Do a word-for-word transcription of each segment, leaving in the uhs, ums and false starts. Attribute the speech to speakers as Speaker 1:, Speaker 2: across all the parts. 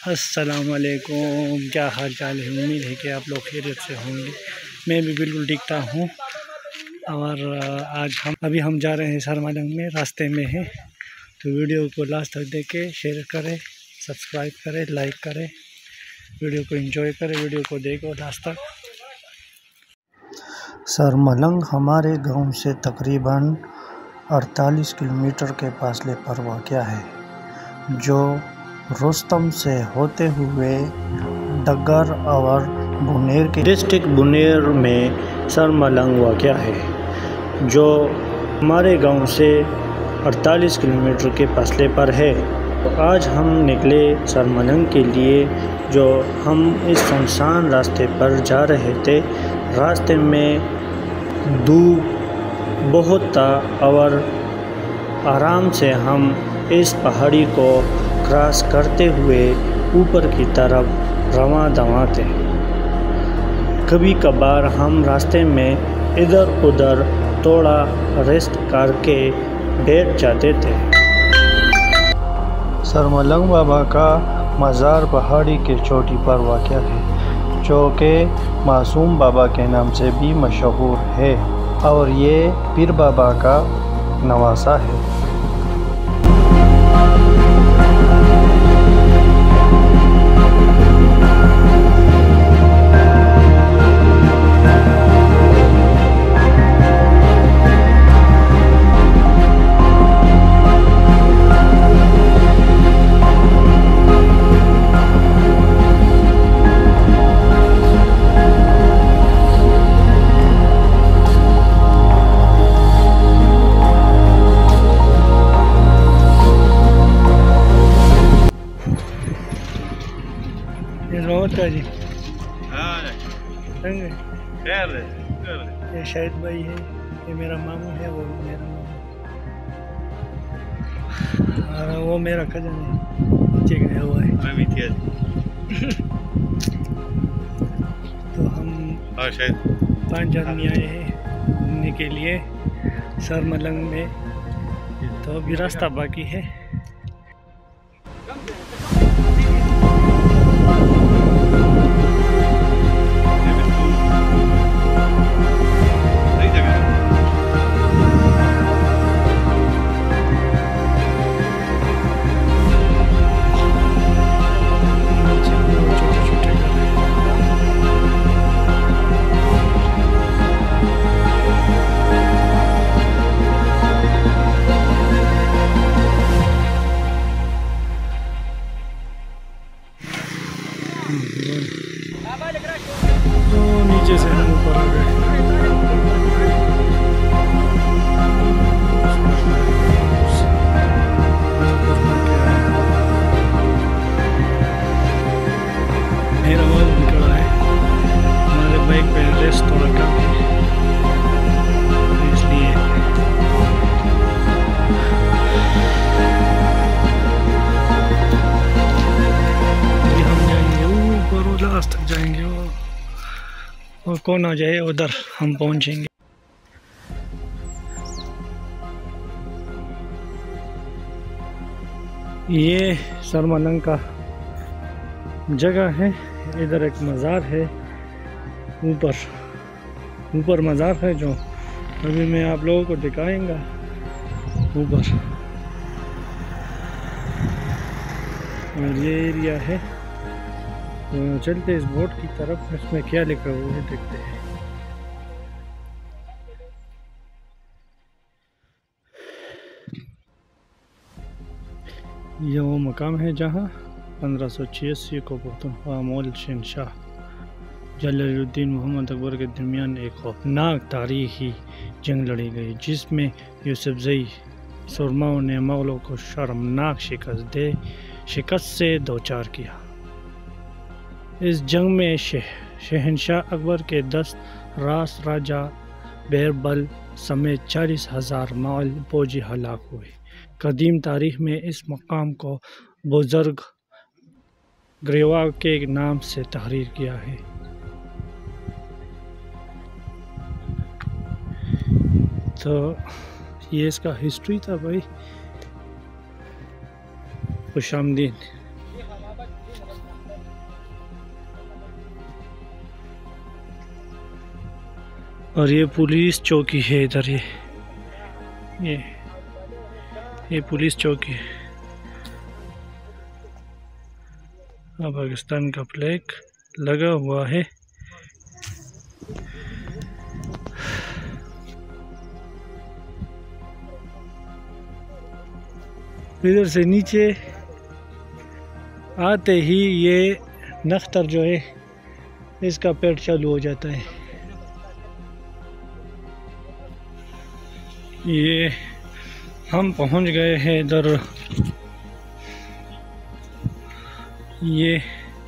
Speaker 1: अस्सलाम वालेकुम, क्या हाल चाल है। उम्मीद है कि आप लोग खैरियत से होंगे। मैं भी बिल्कुल टिकता हूँ। और आज हम अभी हम जा रहे हैं सरमलंग में, रास्ते में हैं। तो वीडियो को लास्ट तक देखें, शेयर करें, सब्सक्राइब करें, लाइक करें, वीडियो को एंजॉय करें। वीडियो को देखो लास्ट तक।
Speaker 2: सरमलंग हमारे गांव से तकरीबन अड़तालीस किलोमीटर के फासले पर वाक़या है, जो रुस्तम से होते हुए डगर और बुनेर के डिस्ट्रिक्ट बुनेर में सरमलंग वाक़या है, जो हमारे गांव से अड़तालीस किलोमीटर के फासले पर है। तो आज हम निकले सरमलंग के लिए, जो हम इस सुनसान रास्ते पर जा रहे थे। रास्ते में धूप बहुत था और आराम से हम इस पहाड़ी को क्रॉस करते हुए ऊपर की तरफ रवां दवां थे। कभी कभार हम रास्ते में इधर उधर थोड़ा रेस्ट करके बैठ जाते थे। सरमलंग बाबा का मज़ार पहाड़ी के चोटी पर वाक़या है, जो कि मासूम बाबा के नाम से भी मशहूर है, और ये पीर बाबा का नवासा है।
Speaker 1: जी
Speaker 3: हाँ,
Speaker 1: ये शाहिद भाई है, ये मेरा मामू है, वो मेरा मामू, और वो मेरा कजन है, नीचे गया हुआ है।
Speaker 3: मैं भी थी।
Speaker 1: तो हम
Speaker 3: हाँ, शायद
Speaker 1: पाँच आदमी आए हैं घूमने के लिए सरमलंग में। तो अभी रास्ता बाकी है। तो नीचे से हम ऊपर आ गए। मेरा आवाज निकला है, हमारे बाइक पे रेस्ट थोड़ा कम है, इसलिए हम जाएंगे ऊपर, लास्ट तक जाएंगे, और कौन आ जाए उधर हम पहुंचेंगे। ये सरमलंग का जगह है। इधर एक मज़ार है, ऊपर ऊपर मज़ार है, जो अभी मैं आप लोगों को दिखाऊंगा ऊपर। और ये एरिया है। तो चलते इस बोर्ड की तरफ, इसमें क्या लिखा हुआ है देखते हैं। यह वो मकाम है जहाँ पंद्रह सौ छियासी को पुख्तनख्वा मोल शहंशाह जलालुद्दीन मोहम्मद अकबर के दरमियान एक खौफनाक तारीखी जंग लड़ी गई, जिसमें यूसुफजई सुरमाओं ने मुगलों को शर्मनाक शिकस्त दे शिकस्त से दो चार किया। इस जंग में शह, शहंशाह अकबर के दस रास राजा बीरबल समेत चालीस हजार मुग़ल फौजी हलाक हुए। कदीम तारीख में इस मकाम को बुजुर्ग ग्रेवा के नाम से तहरीर किया है। तो ये इसका हिस्ट्री था भाई। खुशामदीद। और ये पुलिस चौकी है इधर। ये ये ये पुलिस चौकी है। अब पाकिस्तान का फ्लैग लगा हुआ है। इधर से नीचे आते ही ये नख्तर जो है इसका पेट चालू हो जाता है। ये हम पहुंच गए हैं इधर। ये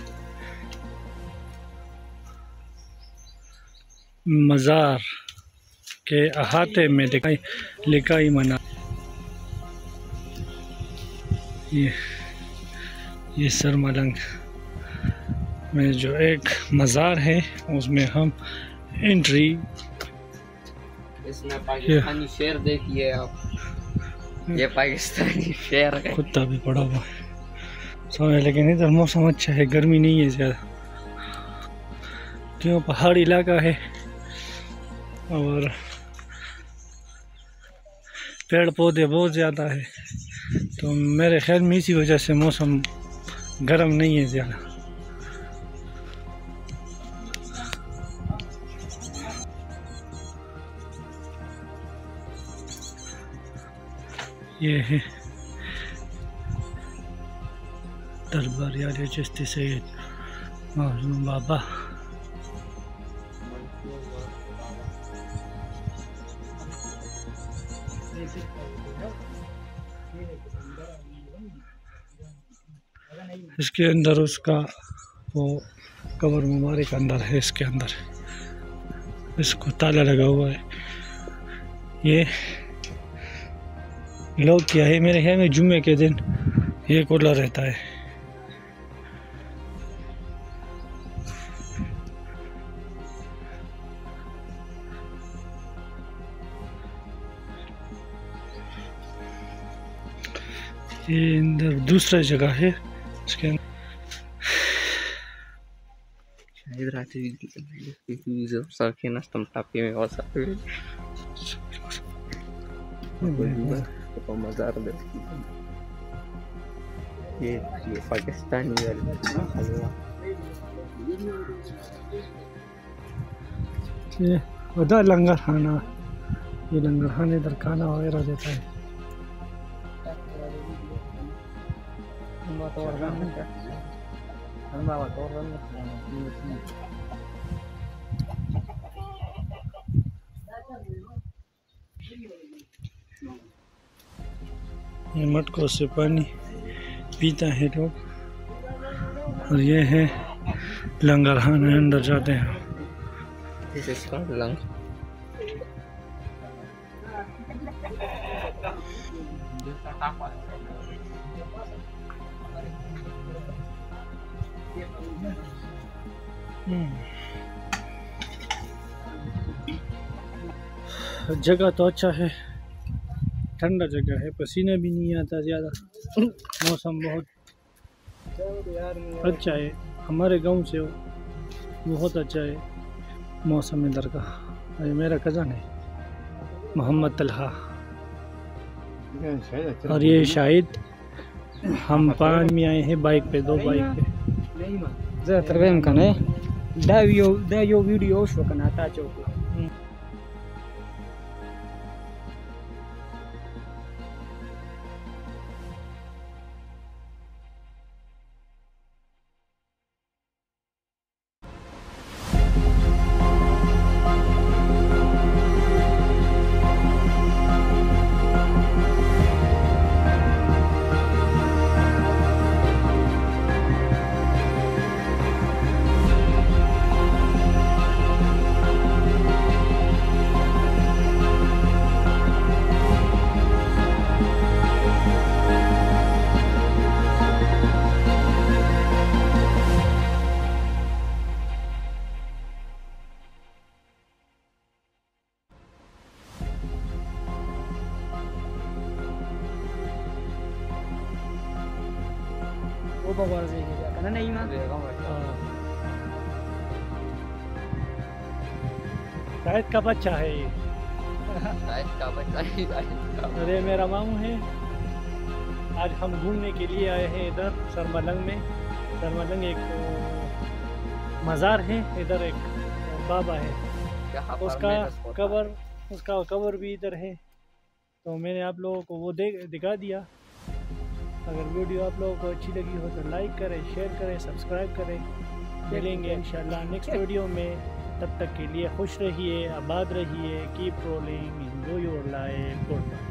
Speaker 1: मज़ार के अहाते में दिखाई लिखाई मना। ये ये सरमलंग में जो एक मज़ार है उसमें हम एंट्री।
Speaker 4: इसमें पाकिस्तानी शेर देखिए आप, ये पाकिस्तानी शेर है।
Speaker 1: कुत्ता भी पड़ा हुआ है समझ। लेकिन इधर मौसम अच्छा है, गर्मी नहीं है ज़्यादा, क्यों पहाड़ी इलाका है और पेड़ पौधे बहुत ज़्यादा है, तो मेरे ख्याल में इसी वजह से मौसम गर्म नहीं है ज़्यादा। ये है दरबार यार चिश्ती सैयद मखदूम बाबा। इसके अंदर उसका वो कबर मुबारक अंदर है, इसके अंदर इसको ताला लगा हुआ है। ये लोग क्या है, मेरे ख्याल में जुम्मे के दिन ये खुला रहता है। ये अंदर दूसरा जगह है इसके अंदर।
Speaker 4: शायद रात नस्तम टापी में और सब मज़ार देखी। ये ये पाकिस्तानी
Speaker 1: ये उधर लंगर खाना, ये लंगर खाने इधर खाना वगैरह देता है। ये मटकों से पानी पीता है लोग। और ये है लंगर खाना, अंदर जाते हैं।
Speaker 4: This is called lung.
Speaker 1: जगह तो अच्छा है, ठंडा जगह है, पसीना भी नहीं आता ज़्यादा, मौसम बहुत अच्छा है। हमारे गांव से बहुत अच्छा है मौसम इधर का। ये मेरा कज़न है मोहम्मद तलहा, और ये शायद हम पाँच में आए हैं बाइक पे, दो बाइक पे।
Speaker 5: ज़्यादातर वह इम्कान है दावियो दावियो वीडियो शो करना था चौक। वो बगवार से क्या करना नहीं मां
Speaker 1: शायद का बच्चा है ये।
Speaker 4: शायद का बच्चा ही शायद का।
Speaker 1: अरे मेरा मामू है। आज हम घूमने के लिए आए हैं इधर सरमलंग में। सरमलंग एक अ, मज़ार है, इधर एक बाबा है,
Speaker 4: यहाँ पर
Speaker 1: उसका
Speaker 4: मेरा spot
Speaker 1: कबर उसका कबर भी इधर है। तो मैंने आप लोगों को वो दे दिखा दिया। अगर वीडियो आप लोगों को अच्छी लगी हो तो लाइक करें, शेयर करें, सब्सक्राइब करें। मिलेंगे इंशाल्लाह नेक्स्ट वीडियो में। तब तक के लिए खुश रहिए, आबाद रहिए, keep rolling, enjoy your life, good bye.